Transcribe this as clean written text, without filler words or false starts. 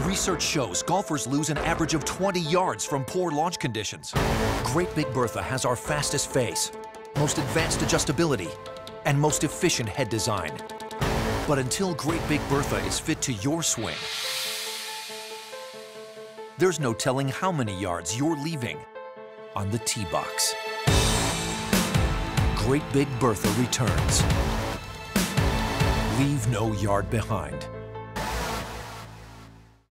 Research shows golfers lose an average of 20 yards from poor launch conditions. Great Big Bertha has our fastest face, most advanced adjustability, and most efficient head design. But until Great Big Bertha is fit to your swing, there's no telling how many yards you're leaving on the tee box. Great Big Bertha returns. Leave no yard behind.